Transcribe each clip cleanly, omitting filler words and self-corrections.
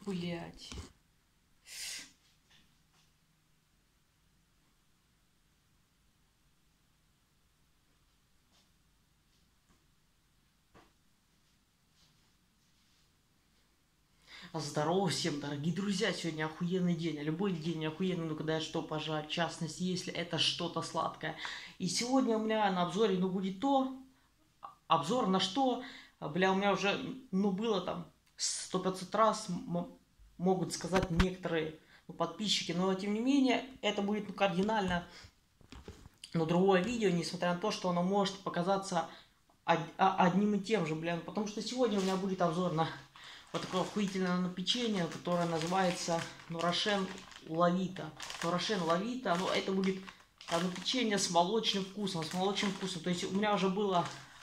Блять. Здорово всем, дорогие друзья! Сегодня охуенный день. Любой день охуенный, ну когда я что пожарить, в частности, если это что-то сладкое. И сегодня у меня на обзоре, будет обзор на что, бля, у меня уже, было там 100-500 раз, могут сказать некоторые подписчики, но тем не менее, это будет кардинально, другое видео, несмотря на то, что оно может показаться одним и тем же, бля, потому что сегодня у меня будет обзор на вот такое охуительное печенье, которое называется Рошен Лавита. Рошен Лавита, это будет печенье с молочным вкусом, То есть у меня уже было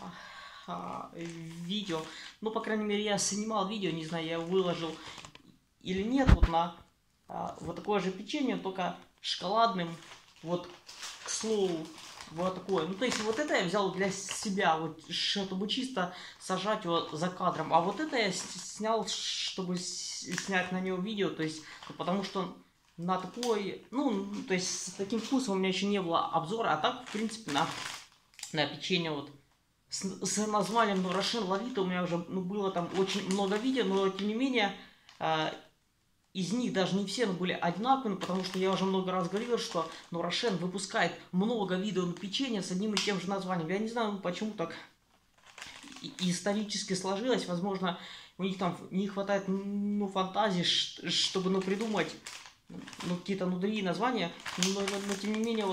видео, по крайней мере, я снимал видео, не знаю, я его выложил или нет, вот на вот такое же печенье, только шоколадным, вот, к слову, вот такое. То есть вот это я взял для себя, вот, чтобы чисто сажать его за кадром. А вот это я снял, чтобы снять на него видео, то есть, потому что на такой, то есть с таким вкусом у меня еще не было обзора, а так, в принципе, на печенье вот с названием Рошен Лавита у меня уже было там очень много видео, но тем не менее из них даже не все были одинаковыми, потому что я уже много раз говорил, что Рошен выпускает много видов печенья с одним и тем же названием. Я не знаю, почему так исторически сложилось. Возможно, у них там не хватает фантазии, чтобы придумать какие-то другие названия. Но тем не менее,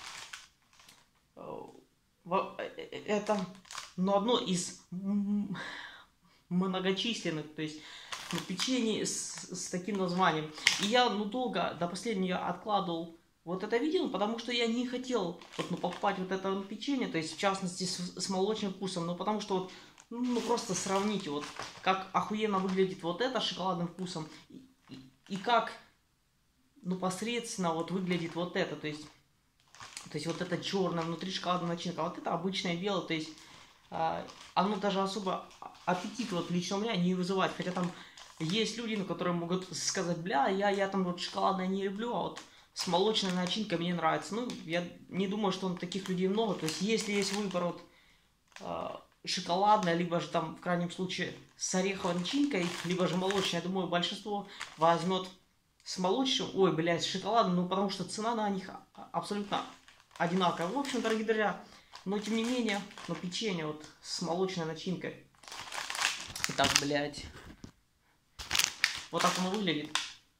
вот это одно из многочисленных, то есть печенье с таким названием. И я долго, до последнего откладывал вот это видео, потому что я не хотел покупать вот это печенье, то есть в частности с молочным вкусом, потому что просто сравните, вот как охуенно выглядит вот это шоколадным вкусом и как посредственно выглядит вот это, то есть вот это черное внутри шоколадная начинка, а вот это обычное белое, то есть оно даже особо аппетит лично у меня не вызывает, хотя там есть люди, которые могут сказать, бля, я там шоколадное не люблю, а вот с молочной начинкой мне нравится. Я не думаю, что таких людей много. То есть, если есть выбор шоколадное, либо же там, в крайнем случае, с ореховой начинкой, либо же молочное, я думаю, большинство возьмет с молочным, с шоколадным, потому что цена на них абсолютно одинаковая. В общем, дорогие друзья, но тем не менее, печенье с молочной начинкой. Итак, блядь. Вот так оно выглядит.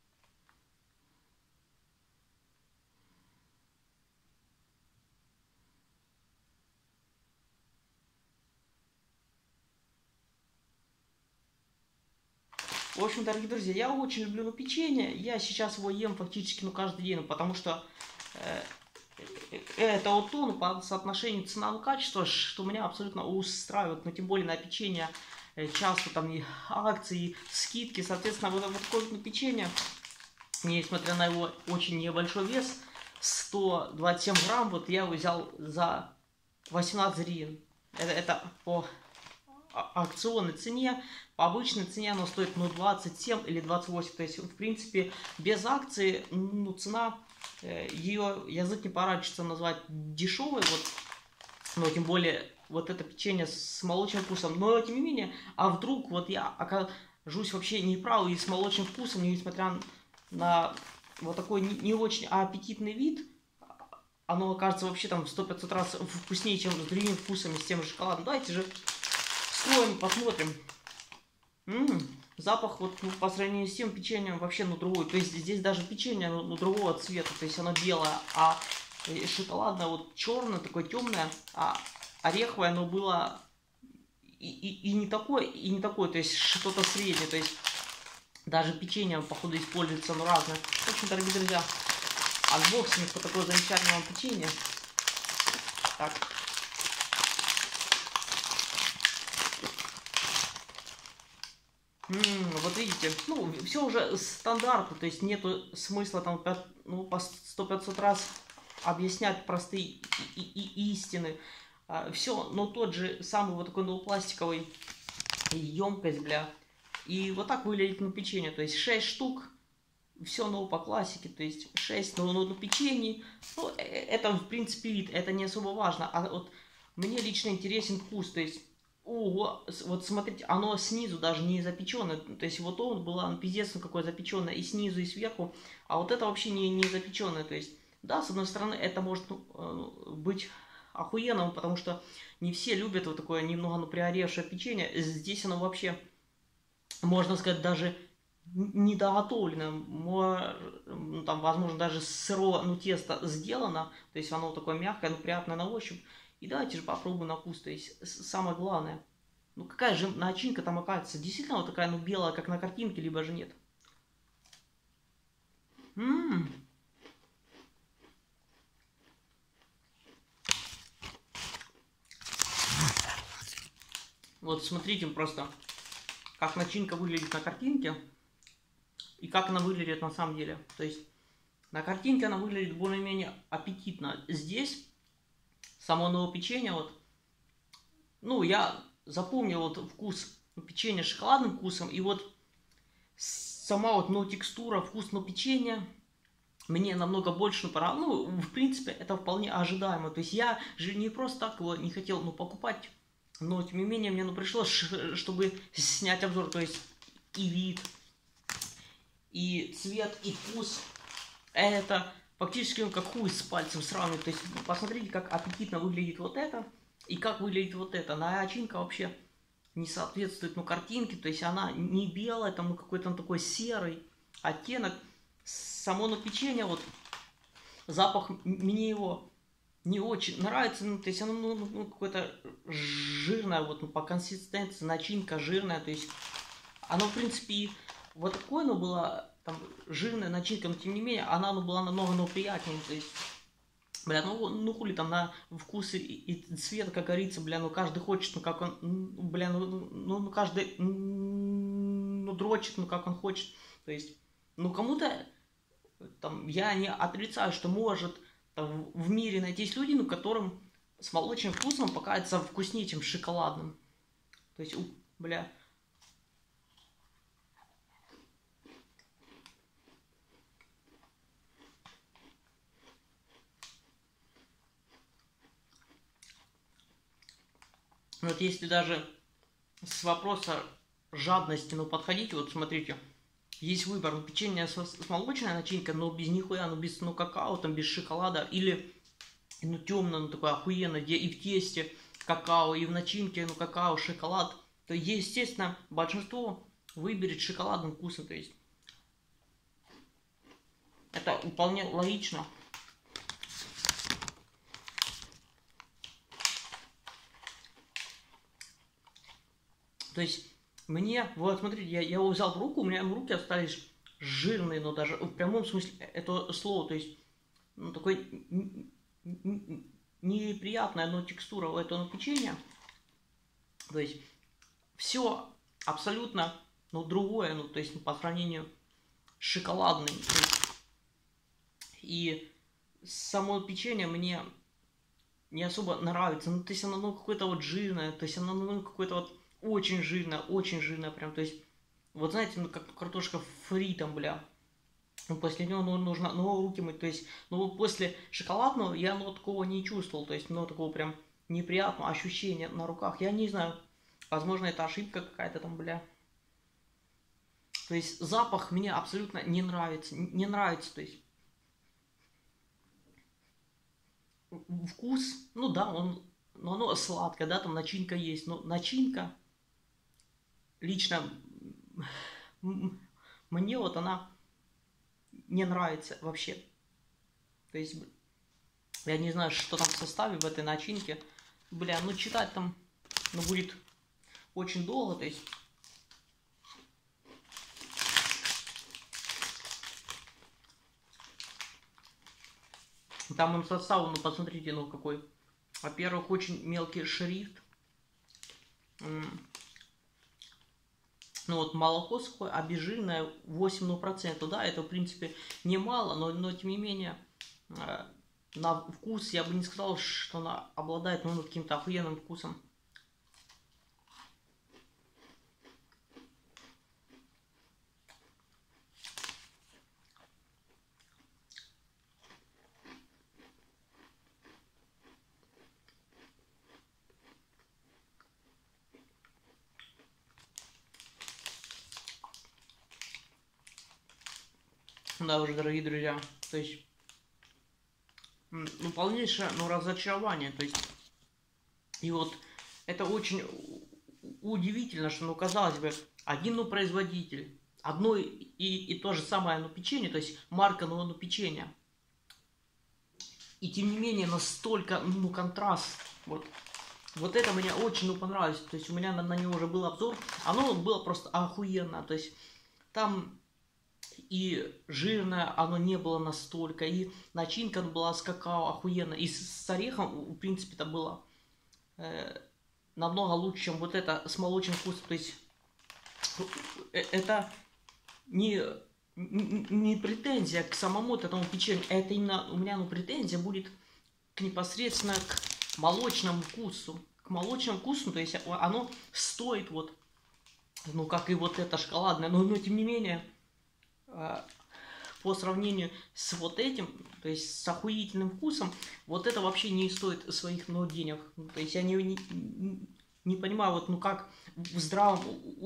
В общем, дорогие друзья, я очень люблю печенье. Я сейчас его ем фактически каждый день, потому что это то, по соотношению цена-качество, что меня абсолютно устраивает. Но тем более на печенье часто там и акции, и скидки. Соответственно, вот такое печенье, несмотря на его очень небольшой вес, 127 грамм, вот я его взял за 18 гривен. Это по акционной цене, по обычной цене оно стоит 27 или 28. То есть, в принципе, без акции, цена, ее язык не поворачивается назвать дешевой, но тем более вот это печенье с молочным вкусом. Но тем не менее, а вдруг я окажусь вообще неправ и с молочным вкусом, несмотря на вот такой не очень аппетитный вид, оно окажется вообще там 100-500 раз вкуснее, чем с другими вкусами, с тем же шоколадом. Давайте же вскроем, посмотрим. Запах по сравнению с тем печеньем вообще другой. То есть здесь даже печенье другого цвета, то есть оно белое, а шоколадное черное, такое темное, а ореховое оно было и не такое, и не такое, то есть что-то среднее, то есть даже печенье, походу, используется разное. В общем, дорогие друзья, анбоксинг по такое замечательное печенье. Так. Вот видите, все уже стандартно, то есть нету смысла там по 100-500 раз объяснять простые истины. Все, но тот же самый такой пластиковый емкость, бля, И вот так выглядит ну, печенье. То есть 6 штук. Все ну, по классике. То есть 6 ну, печенье. Ну, это в принципе вид. Это не особо важно. А вот мне лично интересен вкус. То есть вот смотрите, оно снизу даже не запеченное. То есть вот он было пиздец какое запеченное и снизу, и сверху. А вот это вообще не запеченное. То есть, да, с одной стороны, это может быть охуенным, потому что не все любят вот такое немного ну, приоревшее печенье. Здесь оно вообще, можно сказать, даже недоготовленное. Ну, там, возможно, даже сырое ну, тесто сделано. То есть оно такое мягкое, но приятное на ощупь. И давайте же попробуем на вкус. То есть самое главное. Ну какая же начинка там окажется? Действительно вот такая ну белая, как на картинке, либо же нет? Вот смотрите просто, как начинка выглядит на картинке и как она выглядит на самом деле. То есть на картинке она выглядит более-менее аппетитно. Здесь само новое печенье вот, ну я запомнил вот вкус печенья с шоколадным вкусом и вот сама вот ну, текстура, вкус ну, печенья мне намного больше понравилось. Ну, в принципе, это вполне ожидаемо. То есть я же не просто так его не хотел ну, покупать, но тем не менее мне ну, пришлось, чтобы снять обзор. То есть и вид, и цвет, и вкус. Это фактически ну, как хуй с пальцем сравнивать. То есть посмотрите, как аппетитно выглядит вот это и как выглядит вот это. Начинка вообще не соответствует ну, картинке. То есть она не белая, там ну, какой-то такой серый оттенок. Само ну, печенье, вот запах мне его не очень нравится, ну, то есть оно ну, какое-то жирное, вот ну, по консистенции начинка жирная, то есть оно в принципе вот такое, но была там жирная начинка, но тем не менее она ну, была намного ну, приятнее, то есть бля, ну хули там на вкус и цвет, как говорится, бля, ну каждый хочет, ну как он, бля, ну каждый ну дрочит, ну как он хочет, то есть, ну кому-то там, я не отрицаю, что может там, в мире найтись люди, ну, которым с молочным вкусом покажется вкуснее, чем шоколадным. То есть, бля. Вот если даже с вопроса жадности, ну, подходите, вот смотрите, есть выбор, ну, печенье с молочной начинкой, но без нихуя, ну, без, ну, какао, там, без шоколада, или, ну, темное, ну, такое охуенное, где и в тесте какао, и в начинке, ну, какао, шоколад, то, естественно, большинство выберет шоколадным вкусом, то есть, это вполне логично. То есть, мне, вот смотрите, я его взял в руку, у меня руки остались жирные, но даже в прямом смысле этого слова, то есть, ну, такой неприятная, но текстура у этого печенья. То есть, все абсолютно, ну, другое, ну, то есть, ну, по сравнению с шоколадным. И само печенье мне не особо нравится, ну, то есть, оно, ну, какое-то вот жирное, то есть, оно, ну, какое-то вот очень жирное прям, то есть, вот знаете, ну, как картошка фри там, бля, ну, после него ну, нужно ну, руки мыть, то есть, ну, после шоколадного я, ну, такого не чувствовал, то есть, ну, такого прям неприятного ощущения на руках, я не знаю, возможно, это ошибка какая-то там, бля. То есть, запах мне абсолютно не нравится, то есть, вкус, ну, да, ну, оно сладкое, да, там начинка есть, но начинка лично мне вот она не нравится вообще. То есть, я не знаю, что там в составе в этой начинке. Бля, ну читать там, ну, будет очень долго, то есть. Там им состав, ну, посмотрите, ну, какой. Во-первых, очень мелкий шрифт. Ну вот молоко сухое, обезжиренное 8%, да, это в принципе немало, но тем не менее на вкус я бы не сказал, что она обладает ну, каким-то охуенным вкусом. Да, уже, дорогие друзья, то есть, ну, полнейшее, ну, разочарование, то есть, и вот это очень удивительно, что, ну, казалось бы, один, ну, производитель, одно и то же самое, ну, печенье, то есть, марка, ну, печенье, и тем не менее, настолько, ну, контраст, вот это мне очень, ну, понравилось, то есть, у меня на него уже был обзор, оно было просто охуенно, то есть, там и жирное оно не было настолько, и начинка была с какао охуенно, и с орехом, в принципе, это было намного лучше, чем вот это с молочным вкусом, то есть это не претензия к самому этому печенью, это именно у меня, ну, претензия будет непосредственно к молочному вкусу, то есть оно стоит вот, ну, как и вот это шоколадное, но тем не менее, по сравнению с вот этим, то есть с охуительным вкусом, вот это вообще не стоит своих, ну, денег. То есть я не понимаю, вот, ну, как в здравом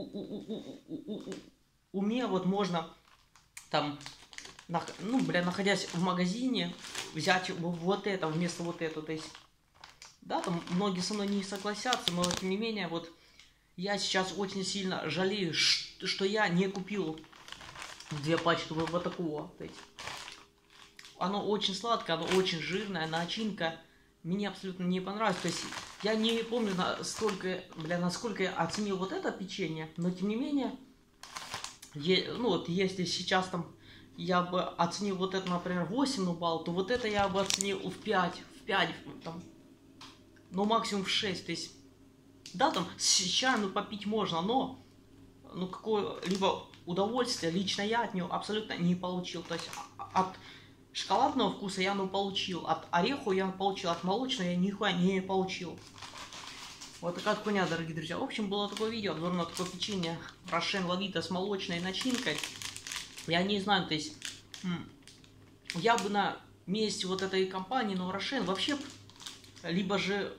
уме вот можно там, ну, бля, находясь в магазине, взять вот это вместо вот этого. То есть, да, там многие со мной не согласятся, но тем не менее, вот я сейчас очень сильно жалею, что я не купил 2 пачки вот такого. То есть, оно очень сладкое, оно очень жирное, начинка мне абсолютно не понравилась. То есть я не помню насколько я оценил вот это печенье, но тем не менее, ну вот если сейчас там я бы оценил вот это, например, 8 балл, то вот это я бы оценил в 5 там, ну максимум в 6. То есть, да, там с чаем, ну, попить можно, но ну какое-либо удовольствие лично я от него абсолютно не получил. То есть от шоколадного вкуса я, ну, получил, от ореху я получил, от молочного я нихуя не получил. Вот такая хуйня, дорогие друзья. В общем, было такое видео, обзор на такое печенье Рошен Лавита с молочной начинкой. Я не знаю, то есть, я бы на месте вот этой компании, но Рошен вообще, либо же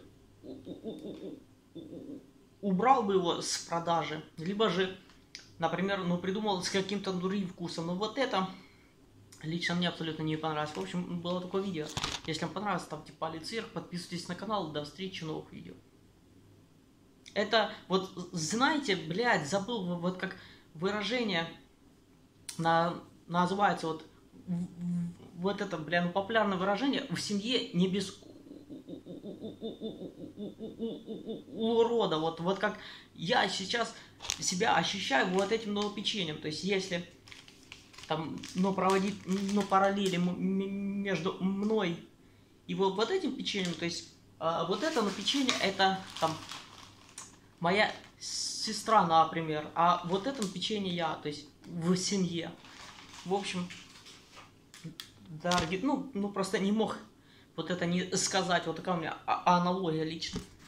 убрал бы его с продажи, либо же, например, ну, придумал с каким-то другим вкусом. Но вот это лично мне абсолютно не понравилось. В общем, было такое видео. Если вам понравилось, ставьте палец вверх, подписывайтесь на канал. До встречи в новых видео. Это вот, знаете, блядь, забыл вот как выражение называется вот это, бля, ну, популярное выражение: в семье не без урода. Вот как я сейчас себя ощущаю вот этим новопечением. То есть если там, но проводить, но параллели между мной и вот этим печеньем, то есть вот это, ну, печенье, это там моя сестра, например, а вот это печенье я, то есть в семье. В общем, дорогие, ну просто не мог вот это не сказать, вот такая у меня аналогия лично.